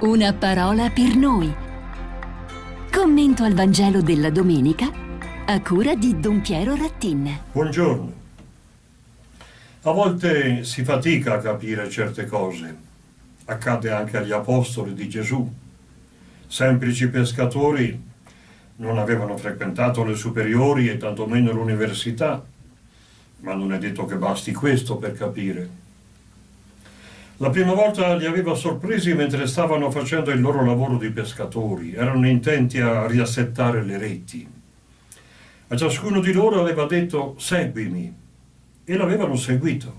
Una parola per noi. Commento al Vangelo della domenica a cura di Don Piero Rattin. Buongiorno. A volte si fatica a capire certe cose. Accade anche agli apostoli di Gesù. Semplici pescatori, non avevano frequentato le superiori e tantomeno l'università, ma non è detto che basti questo per capire. La prima volta li aveva sorpresi mentre stavano facendo il loro lavoro di pescatori, erano intenti a riassettare le reti. A ciascuno di loro aveva detto «seguimi» e l'avevano seguito.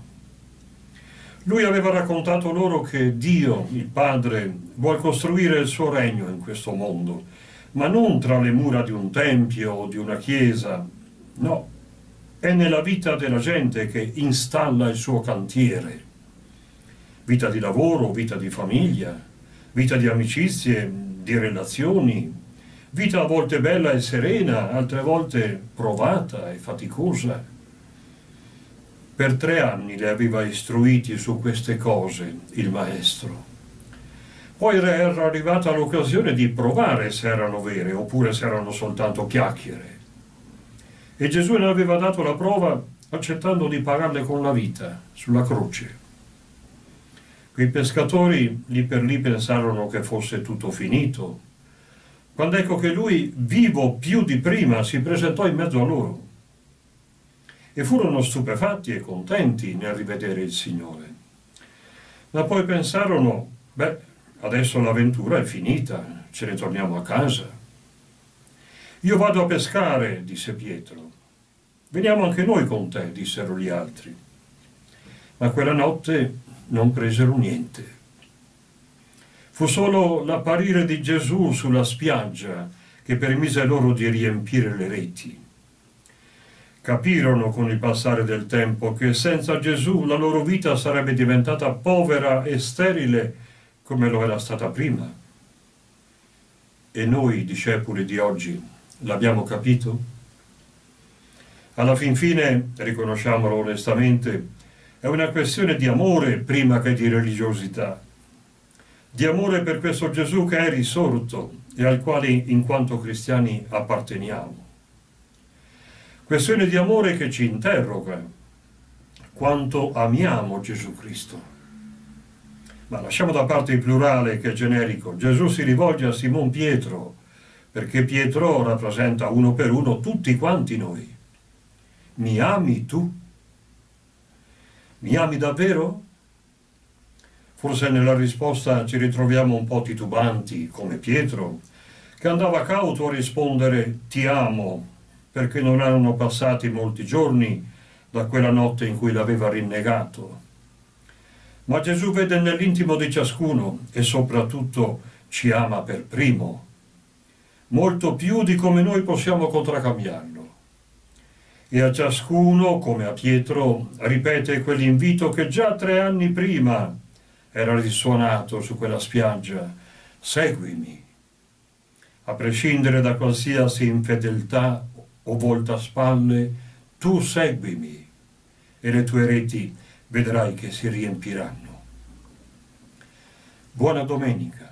Lui aveva raccontato loro che Dio, il Padre, vuol costruire il suo regno in questo mondo, ma non tra le mura di un tempio o di una chiesa, no, è nella vita della gente che installa il suo cantiere. Vita di lavoro, vita di famiglia, vita di amicizie, di relazioni, vita a volte bella e serena, altre volte provata e faticosa. Per 3 anni li aveva istruiti su queste cose il maestro. Poi era arrivata l'occasione di provare se erano vere oppure se erano soltanto chiacchiere. E Gesù ne aveva dato la prova accettando di pagarle con la vita sulla croce. Quei pescatori lì per lì pensarono che fosse tutto finito, quando ecco che lui, vivo più di prima, si presentò in mezzo a loro. E furono stupefatti e contenti nel rivedere il Signore. Ma poi pensarono, beh, adesso l'avventura è finita, ce ne torniamo a casa. Io vado a pescare, disse Pietro. Veniamo anche noi con te, dissero gli altri. Ma quella notte non presero niente. Fu solo l'apparire di Gesù sulla spiaggia che permise loro di riempire le reti. Capirono con il passare del tempo che senza Gesù la loro vita sarebbe diventata povera e sterile come lo era stata prima. E noi, discepoli di oggi, l'abbiamo capito? Alla fin fine, riconosciamolo onestamente, è una questione di amore prima che di religiosità. Di amore per questo Gesù che è risorto e al quale in quanto cristiani apparteniamo. Questione di amore che ci interroga quanto amiamo Gesù Cristo. Ma lasciamo da parte il plurale che è generico. Gesù si rivolge a Simon Pietro perché Pietro rappresenta uno per uno tutti quanti noi. Mi ami tu? Mi ami davvero? Forse nella risposta ci ritroviamo un po' titubanti, come Pietro, che andava cauto a rispondere «ti amo», perché non erano passati molti giorni da quella notte in cui l'aveva rinnegato. Ma Gesù vede nell'intimo di ciascuno e soprattutto ci ama per primo, molto più di come noi possiamo contraccambiarlo. E a ciascuno, come a Pietro, ripete quell'invito che già 3 anni prima era risuonato su quella spiaggia: seguimi. A prescindere da qualsiasi infedeltà o voltaspalle, tu seguimi e le tue reti vedrai che si riempiranno. Buona domenica.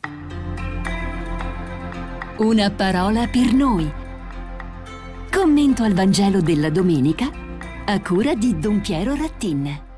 Una parola per noi. Commento al Vangelo della domenica a cura di Don Piero Rattin.